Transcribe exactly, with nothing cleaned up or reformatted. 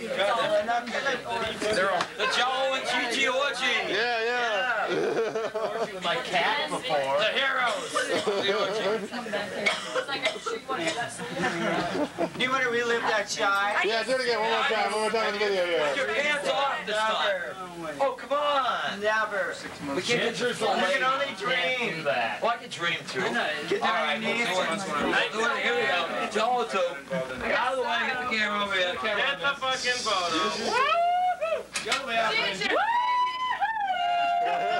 They're all the Jello and Gigi orgy. Yeah, yeah. With my cat before. The heroes. The orgy. Do you want to relive that shot? Yeah, do it again. One more time. One more time in the video here. Put your pants off this time. Oh, come on. Never. We can't get through so You late. can only dream. Well, I can dream too. Get All down right, on your knees. we'll do it. Do it. Here we go. Jello two. Get out of the way. Get the camera over here. Get the fucking photo. Jello Biafra.